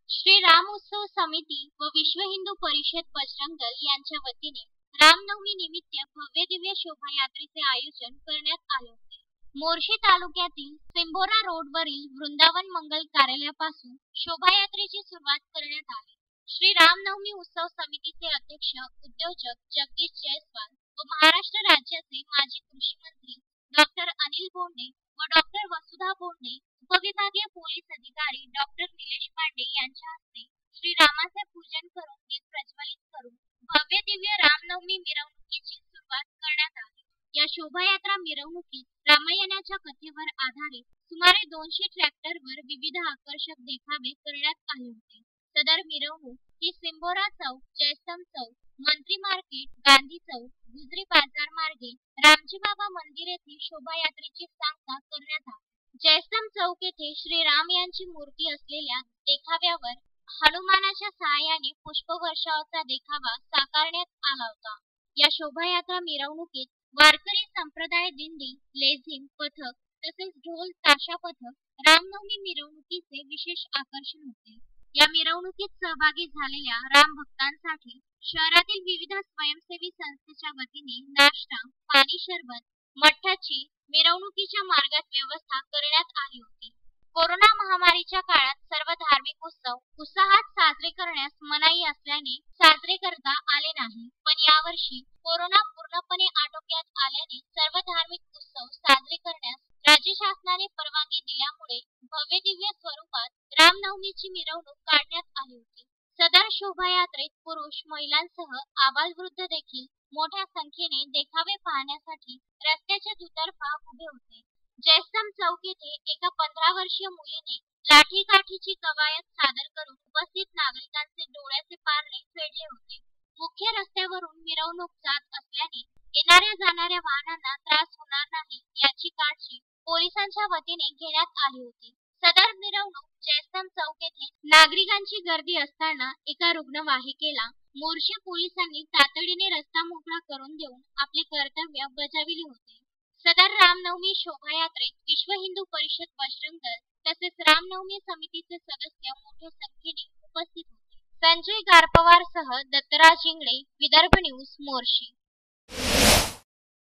श्री राम उत्सव समिती व विश्व हिंदू परिषद बजरंग दल यांच्या वतीने रामनवमी निमित्त भव्य दिव्य शोभायात्रेचे आयोजन करण्यात आले होते। मोर्शी तालुक्यातील सिंबोरा रोडवरील वृंदावन मंगल कार्यालयापासून शोभायात्रेची सुरुवात करण्यात आली। श्री रामनवमी उत्सव समितीचे अध्यक्ष उद्योजक जगदीश जयस्वाल व महाराष्ट्र राज्याचे माजी कृषी मंत्री डॉक्टर अनिल बोंडे व डॉक्टर वसुधा बोंडे, उपविभागीय पोलीस अधिकारी डॉक्टर निलेश पांडे यांच्या हस्ते श्री रामाचे पूजन करून दीप प्रज्वलित करून भव्य दिव्य रामनवमी मिरवणुकीची सुरुवात करण्यात आली। या शोभायात्रा मिरवणुकीत रामायणाच्या कथेवर आधारित सुमारे 200 ट्रॅक्टरवर विविध आकर्षक देखावे करण्यात आले होते। सदर मिरवणूक ही सिंबोरा चौक, जयस्तंभ चौक, मंत्री मार्केट, गांधी चौक, गुजरी बाजार मार्गे रामजी बाबा मंदिर येथे शोभायात्रेची सांगता करण्यात आली। जयस्तंभ चौक येथे श्री राम यांची मूर्ती असलेल्या देखाव्यावर हनुमानाच्या सहाय्याने पुष्पवर्षावचा देखावा साकारण्यात आला होता। या शोभायात्रा मिरवणुकीत वारकरी संप्रदाय दिंडी, लेझिम पथक तसेच ढोल ताशा पथक रामनवमी मिरवणुकीचे विशेष आकर्षण होते। या मिरवणुकीत सहभागी झालेल्या राम भक्तांसाठी शहरातील विविध स्वयंसेवी संस्थेच्या वतीने नाश्ता, पाणी सरबत, मठ्ठाची मिरवणुकीच्या मार्गात व्यवस्था करण्यात आली होती। कोरोना महामारीच्या काळात सर्व धार्मिक उत्सव उत्साहात साजरे करण्यास मनाई असल्याने साजरे करता आले नाही, पण यावर्षी कोरोना पूर्णपणे आटोक्यात आल्याने सर्व धार्मिक उत्सव साजरे करण्यास राज्य शासनाने परवानगी दिल्यामुळे भव्य दिव्य स्वरूपात रामनवमीची मिरवणूक काढण्यात आली होती। सदर शोभायात्रेत पुरुष, महिलांसह आबालवृद्ध देखील मोठ्या संख्येने देखावे पाहण्यासाठी रस्त्याच्या दुतर्फा उभे होते। जयस्तंभ चौक येथे एका 15 वर्षीय मुलीने लाठीकाठीची कवायत सादर करून उपस्थित नागरिकांचे डोळ्याचे पारणे फेडले होते। मुख्य रस्त्यावरून मिरवणूक जात असल्याने येणाऱ्या जाणाऱ्या वाहनांना त्रास होणार नाही याची काळजी पोलिसांच्या वतीने घेण्यात आली होती। सदर मिरवणूक जयस्तंभ चौक येथे नागरिकांची गर्दी असताना एका रुग्णवाहिकेला मोर्शी पोलिसांनी तातडीने रस्ता मोकळा करून देऊन आपले कर्तव्य बजाविले होते। सदर रामनवमी शोभायात्रेत विश्व हिंदू परिषद बजरंग दल तसेच रामनवमी समितीचे सदस्य मोठ्या संख्येने उपस्थित होते। संजय गारपवार सह दत्तराज इंगळे, विदर्भ न्यूज, मोर्शी।